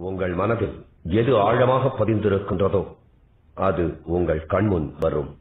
உங்கள் மனதில் எது ஆழமாக பதிந்திருக்கின்றதோ அது உங்கள் கண்முன் வரும்.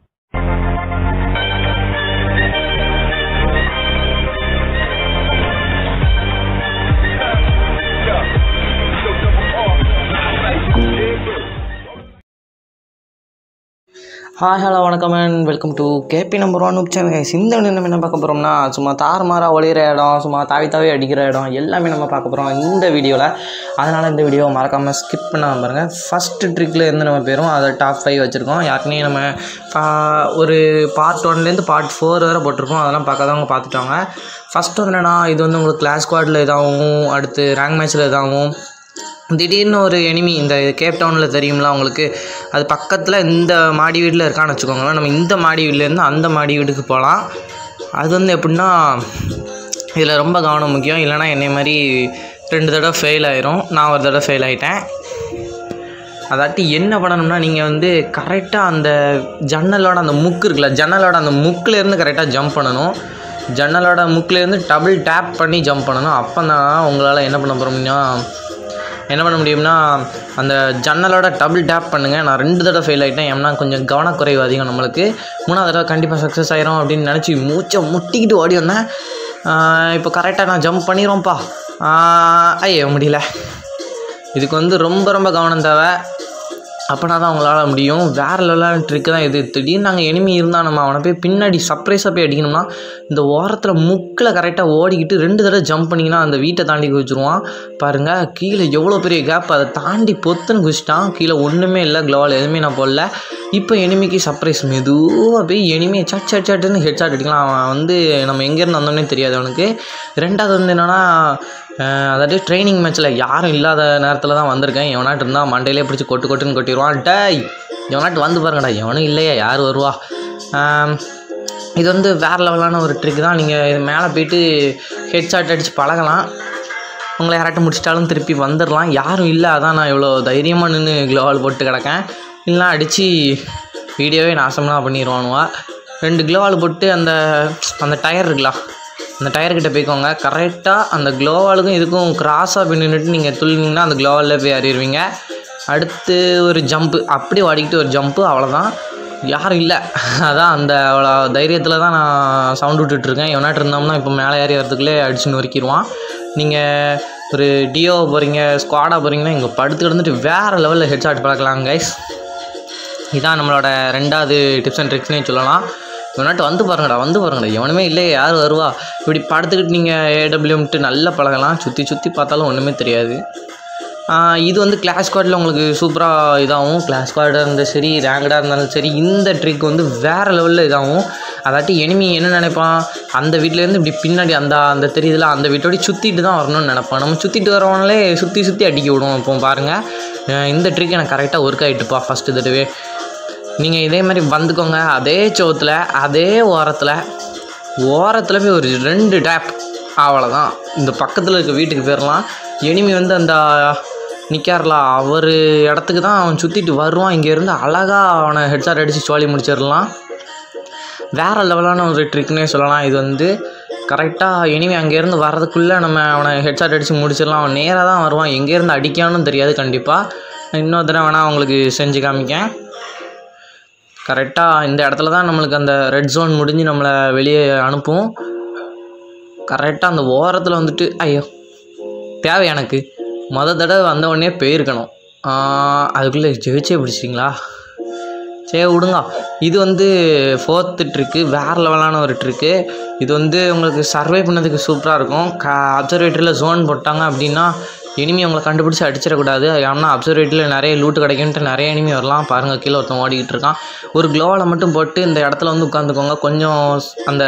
ஹாய் ஹலோ வணக்கம் and welcome to K P number 1 channel guys. இந்த நம்ம என்ன பார்க்க போகிறோம்னா சும்மா தாறுமாறாக ஒளிகிற இடம், சும்மா தாவி அடிக்கிற இடம் எல்லாமே நம்ம பார்க்க போகிறோம் இந்த வீடியோவில். அதனால் இந்த வீடியோவை மறக்காமல் ஸ்கிப் பண்ணாமல் பாருங்கள். ஃபஸ்ட்டு ட்ரிக்கில் இருந்து நம்ம போயிடும், அதை டாப் 5 வச்சுருக்கோம். யாருக்குமே நம்ம ஒரு பார்ட் 1லேருந்து பார்ட் 4 வரை போட்டிருக்கோம், அதெல்லாம் பார்க்காதவங்க பார்த்துட்டாங்க. ஃபஸ்ட்டு வந்து என்னென்னா, இது வந்து உங்களுக்கு கிளாஸ் ஸ்குவாடில் இதாகவும், அடுத்து ரேங்க் மேட்ச்சில் இதாகவும், திடீர்னு ஒரு எனிமி இந்த கேப் டவுனில் தெரியும்ல உங்களுக்கு, அது பக்கத்தில் இந்த மாடி வீட்டில் இருக்கான்னு வச்சுக்கோங்களேன். நம்ம இந்த மாடி வீட்டிலேருந்து அந்த மாடி வீட்டுக்கு போகலாம். அது வந்து எப்படின்னா, இதில் ரொம்ப கவனம் முக்கியம். இல்லைனா என்னை மாதிரி 2 தடவை ஃபெயில் ஆயிரும். நான் ஒரு தடவை ஃபெயில் ஆகிட்டேன். அதாட்டி என்ன பண்ணணும்னா, நீங்கள் வந்து கரெக்டாக அந்த ஜன்னலோட அந்த முக்கு இருக்குல்ல, ஜன்னலோட அந்த முக்கிலேருந்து கரெக்டாக ஜம்ப் பண்ணணும். ஜன்னலோட முக்கிலேருந்து டபுள் டேப் பண்ணி ஜம்ப் பண்ணணும். அப்போ தான் உங்களால் என்ன பண்ண முடியும்னா அந்த ஜன்னலோட டபுள் டேப் பண்ணுங்கள். நான் 2 தடவை ஃபெயில் ஆகிட்டேன். ஏன்னா கொஞ்சம் கவனக்குறைவு அதிகம் நம்மளுக்கு. 3ஆவது தடவை கண்டிப்பாக சக்ஸஸ் ஆயிரும் அப்படின்னு நினச்சி மூச்சை முட்டிக்கிட்டு ஓடி வந்தேன். இப்போ கரெக்டாக நான் ஜம்ப் பண்ணிடுவோம்ப்பா. ஐயோ முடியல. இதுக்கு வந்து ரொம்ப ரொம்ப கவனம் தேவை. அப்படின்னா தான் அவங்களால முடியும். வேறு லெவலான ட்ரிக்கு தான் இது. திடீர்னு நாங்கள் எனிமி இருந்தால் நம்ம அவனை போய் பின்னாடி சர்ப்ரைஸாக போய் அடிக்கணும்னா, இந்த ஓரத்தில் முக்கில் கரெக்டாக ஓடிக்கிட்டு 2 தடவை ஜம்ப் பண்ணிங்கன்னா அந்த வீட்டை தாண்டி குதிச்சிருவான். பாருங்கள், கீழே எவ்வளோ பெரிய கேப், அதை தாண்டி பொத்துன்னு குதிச்சிட்டான். கீழே ஒன்றுமே இல்லை, க்ளோவால் எதுவுமே நான் போடல. இப்போ எனிமிக்கு சர்ப்ரைஸ், மெதுவாக போய் எனிமியை சட்டுன்னு ஹெட்ஷாட் அடிக்கலாம். அவன் வந்து நம்ம எங்கேருந்து வந்தோன்னே தெரியாது அவனுக்கு. 2வது வந்து என்னென்னா, அதாவது ட்ரைனிங் மேட்ச்சில் யாரும் இல்லாத நேரத்தில் தான் வந்திருக்கேன். எவனாட்டு இருந்தால் மண்டையிலே பிடிச்சி கொட்டுன்னு கொட்டிடுவான். டேய் எவனாட்டு வந்து பாருங்கடா, எவனும் இல்லையா, யார் வருவா. இது வந்து வேறு லெவலான ஒரு ட்ரிக் தான். நீங்கள் இது மேலே போய்ட்டு ஹெட்ஷாட் அடித்து பழகலாம். உங்களை யாராட்டும் முடிச்சிட்டாலும் திருப்பி வந்துடலாம். யாரும் இல்லை, அதான் நான் இவ்வளோ தைரியமாக நின்று க்ளோவால் போட்டு கிடக்கேன். இல்லைனா அடித்து வீடியோவே நாசமாக பண்ணிடுவானுவா. 2 க்ளோவால் போட்டு அந்த டயர் இருக்கலாம், அந்த டயர்கிட்ட போய்க்கோங்க. கரெக்டாக அந்த க்ளோவாலுக்கும் இதுக்கும் கிராஸாக போய் நின்றுட்டு நீங்கள் துள்ளிங்கன்னா அந்த க்ளோவாலில் போய் அறிவிங்க. அடுத்து ஒரு ஜம்ப்பு, அப்படி ஓடிக்கிட்டு ஒரு ஜம்ப்பு, அவ்வளோதான். யாரும் இல்லை, அதான் அந்த அவ்வளோ தைரியத்தில் தான் நான் சவுண்ட் விட்டுட்ருக்கேன். எவனாட்டு இருந்தோம்னா இப்போ மேலே ஏறி வரதுக்குள்ளே அடிச்சு நொறுக்கிடுவான். நீங்கள் ஒரு டியோவை போகிறீங்க, ஸ்குவாடாக போகிறீங்கன்னா இங்கே படுத்து கிடந்துட்டு வேறு லெவலில் ஹெட்ஷாட் பழக்கலாம் கைஸ். இதான் நம்மளோட 2வது டிப்ஸ் அண்ட் ட்ரிக்ஸ்னே சொல்லலாம். இவனாட்டு வந்து பாருங்கடா, எவனுமே இல்லையே, யார் வருவா. இப்படி படுத்துக்கிட்டு நீங்கள் ஏடபிள்யூம்ட்டு நல்லா பழகலாம். சுற்றி பார்த்தாலும் ஒன்றுமே தெரியாது. இது வந்து கிளாஸ் ஸ்குவாடில் உங்களுக்கு சூப்பராக இதாகும். கிளாஸ் ஸ்குவாடாக இருந்தாலும் சரி, ரேங்கடாக இருந்தாலும் சரி, இந்த ட்ரிக் வந்து வேறு லெவலில் இதாகும். அதாட்டி எனிமி என்ன நினைப்பான், அந்த வீட்டிலேருந்து இப்படி பின்னாடி அந்த தெரியுதுல, அந்த வீட்டோட சுற்றிட்டு தான் வரணும்னு நினைப்பான். நம்ம சுற்றிட்டு வரவங்களே சுற்றி அடிக்க விடுவோம். இப்போ பாருங்கள், இந்த ட்ரிக் எனக்கு கரெக்டாக ஒர்க் ஆகிட்டுப்பா ஃபஸ்ட்டு தடவை. நீங்கள் இதே மாதிரி வந்துக்கோங்க. அதே சோத்தில் அதே ஓரத்தில் போய் ஒரு 2 டேப், அவ்வளோதான். இந்த பக்கத்தில் இருக்க வீட்டுக்கு போயிடலாம். எனிமி வந்து அந்த நிற்கார்ல, அவர் இடத்துக்கு தான் அவன் சுற்றிட்டு வருவான். இங்கேருந்து அழகாக அவனை ஹெட்ஷாட் அடித்து சோழி முடிச்சிடலாம். வேறு லெவலான ஒரு ட்ரிக்னே சொல்லலாம். இது வந்து கரெக்டாக எனிமி அங்கேருந்து வர்றதுக்குள்ளே நம்ம அவனை ஹெட்ஷாட் அடித்து முடிச்சிடலாம். அவன் நேராக தான் வருவான், எங்கேருந்து அடிக்கான்னு தெரியாது. கண்டிப்பாக இன்னொரு தடவை வேணால் அவங்களுக்கு செஞ்சு காமிக்கேன். கரெக்டாக இந்த இடத்துல தான் நம்மளுக்கு அந்த ரெட் ஜோன் முடிஞ்சு நம்மளை வெளியே அனுப்பும். கரெக்டாக அந்த ஓரத்தில் வந்துட்டு, ஐயோ தேவை எனக்கு தடவை வந்த உடனே போயிருக்கணும். அதுக்குள்ளே ஜெயிச்சே பிடிச்சிட்டிங்களா, சரி விடுங்க. இது வந்து 4th ட்ரிக்கு, வேறு லெவலான ஒரு ட்ரிக்கு. இது வந்து உங்களுக்கு சர்வை பண்ணதுக்கு சூப்பராக இருக்கும். அப்சர்வேட்டரியில் ஜோன் போட்டாங்க அப்படின்னா எனிமி அவங்களை கண்டுபிடிச்சி அடிச்சிடக்கூடாது. ஏன்னா அப்சர்வேட்டரியில் நிறைய லூட்டு கிடைக்குன்ட்டு நிறைய எனிமி வரலாம். பாருங்கள், கீழே ஒருத்தன் ஓடிக்கிட்டு இருக்கான். ஒரு க்ளோவால் மட்டும் போட்டு இந்த இடத்துல வந்து உட்காந்துக்கோங்க. கொஞ்சம் அந்த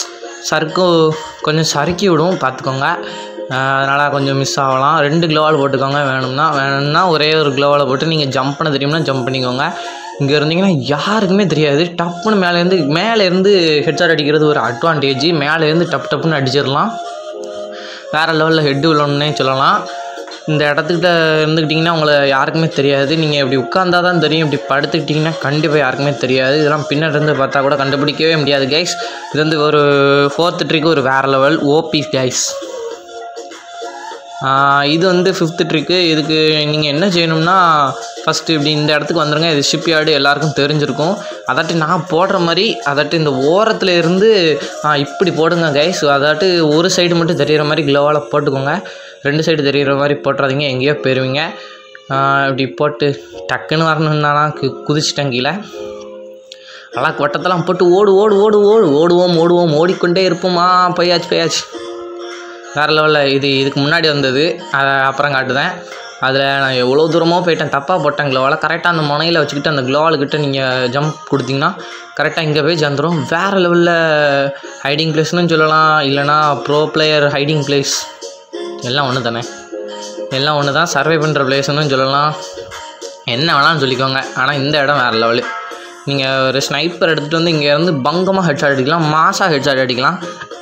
கொஞ்சம் சறுக்கி விடும், பார்த்துக்கோங்க. அதனால் கொஞ்சம் மிஸ் ஆகலாம். 2 க்ளோவால் போட்டுக்கோங்க. வேணும்னா ஒரே ஒரு க்ளோவால் போட்டு நீங்கள் ஜம்ப் பண்ண தெரியும்னா ஜம்ப் பண்ணிக்கோங்க. இங்கே இருந்தீங்கன்னா யாருக்குமே தெரியாது. டப்புன்னு மேலேருந்து ஹெட்ஷாட் அடிக்கிறது ஒரு அட்வான்டேஜ். மேலேருந்து டப்புன்னு அடிச்சிடலாம். வேறு லெவலில் ஹெட்டு விழணுன்னே சொல்லலாம். இந்த இடத்துக்கிட்ட இருந்துக்கிட்டிங்கன்னா உங்களை யாருக்குமே தெரியாது. நீங்கள் இப்படி உட்காந்தா தான் தெரியும். இப்படி படுத்துக்கிட்டிங்கன்னா கண்டிப்பாக யாருக்குமே தெரியாது. இதெல்லாம் பின்னாடி இருந்து பார்த்தா கூட கண்டுபிடிக்கவே முடியாது கைஸ். இது வந்து ஒரு 4th ட்ரிக்கு ஒரு வேறு லெவல் ஓபி கைஸ். இது வந்து 5th ட்ரிக்கு. இதுக்கு நீங்கள் என்ன செய்யணும்னா ஃபஸ்ட்டு இப்படி இந்த இடத்துக்கு வந்துடுங்க. இது ஷிப்யார்டு எல்லாருக்கும் தெரிஞ்சிருக்கும். அதாட்டி நான் போடுற மாதிரி அதாட்டி இந்த ஓரத்தில் இருந்து இப்படி போடுங்க கைஸ். அதாட்டி ஒரு சைடு மட்டும் தெரிகிற மாதிரி க்ளோவால் போட்டுக்கோங்க. 2 சைடு தெரிகிற மாதிரி போட்டுறாதீங்க, எங்கேயோ போயிடுவீங்க. இப்படி போட்டு டக்குன்னு வரணுன்னா குதிச்சிட்டேன் கீழே. நல்லா வட்டத்தெல்லாம் போட்டு ஓடுவோம் ஓடிக்கொண்டே இருப்போமா. போயாச்சு வேறு லெவலில். இதுக்கு முன்னாடி வந்தது, அதை அப்புறம் காட்டுதேன். அதில் நான் எவ்வளோ தூரமாக போயிட்டேன், தப்பாக போட்டேன் க்ளோவால். கரெக்டாக அந்த முனையில் வச்சுக்கிட்டு அந்த க்ளோவால்கிட்ட நீங்கள் ஜம்ப் கொடுத்தீங்கன்னா கரெக்டாக இங்கே போய் சேர்ந்துடும். வேறு லெவலில் ஹைடிங் பிளேஸ்னு சொல்லலாம், இல்லைனா ப்ரோ பிளேயர் ஹைடிங் பிளேஸ், எல்லாம் ஒன்று தானே, எல்லாம் ஒன்று தான். சர்வே பண்ணுற பிளேஸ்னு சொல்லலாம், என்ன வேணாலும் சொல்லிக்கோங்க. ஆனால் இந்த இடம் வேறு லெவலு. நீங்கள் ஒரு ஸ்னைப்பர் எடுத்துகிட்டு வந்து இங்கே இருந்து பங்கமாக ஹெட்ஷாட் அடிக்கலாம், மாசாக ஹெட்ஷாட் அடிக்கலாம்.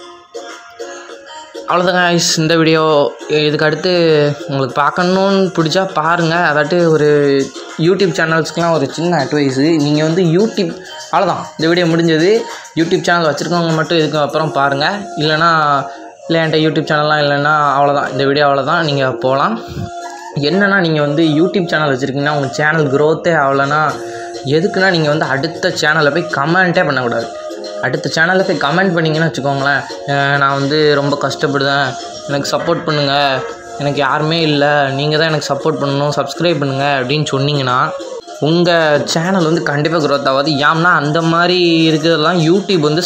அவ்வளோதாங்க guys இந்த வீடியோ. இதுக்கு அடுத்து உங்களுக்கு பார்க்கணுன்னு பிடிச்சா பாருங்கள். அதாட்டு ஒரு யூடியூப் சேனல்ஸ்க்கெலாம் ஒரு சின்ன அட்வைஸு, நீங்கள் வந்து யூடியூப் அவ்வளோதான், இந்த வீடியோ முடிஞ்சது. யூடியூப் சேனல் வச்சுருக்கவங்க மட்டும் இதுக்கு அப்புறம் பாருங்கள். இல்லை என்கிட்ட யூடியூப் சேனல்லாம் இல்லைன்னா அவ்வளோதான், இந்த வீடியோ அவ்வளோதான். நீங்கள் போகலாம். என்னென்னா நீங்கள் வந்து யூடியூப் சேனல் வச்சுருக்கீங்கன்னா உங்கள் சேனல் க்ரோத்தே ஆகலைன்னா எதுக்குன்னா நீங்கள் வந்து அடுத்த சேனலில் போய் கமெண்ட்டே பண்ணக்கூடாது. அடுத்த சேனலில் போய் கமெண்ட் பண்ணிங்கன்னு வச்சுக்கோங்களேன், நான் வந்து ரொம்ப கஷ்டப்படுதேன், எனக்கு சப்போர்ட் பண்ணுங்கள், எனக்கு யாருமே இல்லை, நீங்கள் தான் எனக்கு சப்போர்ட் பண்ணணும், சப்ஸ்கிரைப் பண்ணுங்கள் அப்படின்னு சொன்னீங்கன்னா உங்கள் சேனல் வந்து கண்டிப்பாக க்ரோத் ஆகாது. ஏன்னா அந்த மாதிரி இருக்கிறதெல்லாம் யூடியூப் வந்து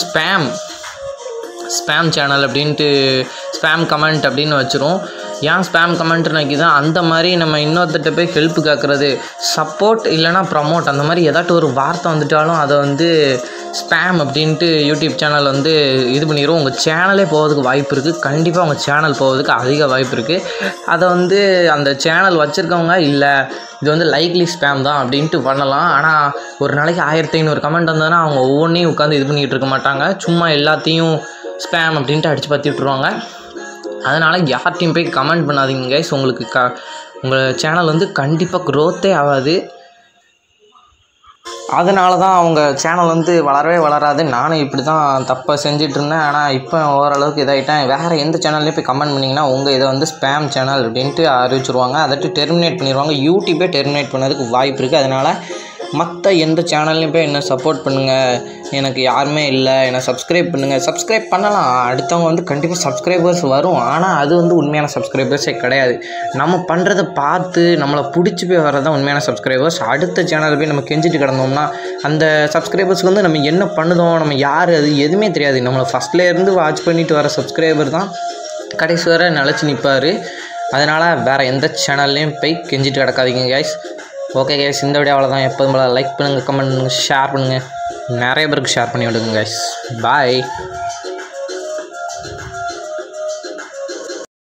ஸ்பேம் சேனல் அப்படின்ட்டு ஸ்பேம் கமெண்ட் அப்படின்னு வச்சிரும். ஏன் ஸ்பேம் கமெண்ட்னு வைக்கிதான், அந்த மாதிரி நம்ம இன்னொருத்திட்ட போய் ஹெல்ப் கேட்குறது, சப்போர்ட் இல்லைனா ப்ரமோட் அந்த மாதிரி ஏதாட்டும் ஒரு வார்த்தை வந்துட்டாலும் அதை வந்து ஸ்பேம் அப்படின்ட்டு யூடியூப் சேனல் வந்து இது பண்ணிடும். உங்கள் சேனலே போகிறதுக்கு வாய்ப்பு இருக்குது, கண்டிப்பாக உங்கள் சேனல் போகிறதுக்கு அதிக வாய்ப்பு இருக்குது. அதை வந்து அந்த சேனல் வச்சுருக்கவங்க இல்லை இது வந்து லைக்லி ஸ்பேம் தான் அப்படின்ட்டு பண்ணலாம். ஆனால் ஒரு நாளைக்கு 1500 கமெண்ட் வந்ததுன்னா அவங்க ஒவ்வொன்றையும் உட்காந்து இது பண்ணிகிட்டு இருக்க மாட்டாங்க, சும்மா எல்லாத்தையும் ஸ்பேம் அப்படின்ட்டு அடித்து பற்றி விட்ருவாங்க. அதனால் யார்ட்டையும் போய் கமெண்ட் பண்ணாதீங்க கைஸ். உங்களுக்கு உங்கள் சேனல் வந்து கண்டிப்பாக க்ரோத்தே ஆகாது. அதனால தான் அவங்க சேனல் வந்து வளரவே வளராது. நானும் இப்படி தான் தப்பாக செஞ்சிட்ருந்தேன். ஆனால் இப்போ ஓரளவுக்கு இதாகிட்டேன். வேறு எந்த சேனல்லையும் போய் கமெண்ட் பண்ணிங்கன்னா உங்கள் இதை வந்து ஸ்பேம் சேனல் அப்படின்ட்டு அறிவிச்சிருவாங்க, அதாட்டு டெர்மினேட் பண்ணிடுவாங்க. யூடியூப்பே டெர்மினேட் பண்ணதுக்கு வாய்ப்பு இருக்குது. அதனால் மற்ற எந்த சேனல்லையும் போய் என்ன சப்போர்ட் பண்ணுங்கள், எனக்கு யாருமே இல்லை, என்னை சப்ஸ்கிரைப் பண்ணுங்கள். சப்ஸ்கிரைப் பண்ணலாம், அடுத்தவங்க வந்து கண்டிப்பாக சப்ஸ்கிரைபர்ஸ் வரும். ஆனால் அது வந்து உண்மையான சப்ஸ்கிரைபர்ஸே கிடையாது. நம்ம பண்ணுறதை பார்த்து நம்மளை பிடிச்சி போய் வர்றதான் உண்மையான சப்ஸ்கிரைபர்ஸ். அடுத்த சேனலில் போய் நம்ம கெஞ்சிட்டு கிடந்தோம்னா அந்த சப்ஸ்கிரைபர்ஸ்க்கு வந்து நம்ம என்ன பண்ணுதோம், நம்ம யார், அது எதுவுமே தெரியாது. நம்மளை ஃபஸ்ட்லேருந்து வாட்ச் பண்ணிவிட்டு வர சப்ஸ்கிரைபர் தான் கடைசி வரை நிலச்சி நிற்பார். அதனால் வேறு எந்த சேனல்லையும் போய் கெஞ்சிட்டு கிடக்காதீங்க கைஸ். ஓகே கைஸ், இந்த வீடியோ அவ்வளோதான். எப்போதும் போல லைக் பண்ணுங்கள், கமெண்ட் பண்ணுங்கள், ஷேர் பண்ணுங்கள், நிறைய பேருக்கு ஷேர் பண்ணி விடுங்க கைஸ். பாய்.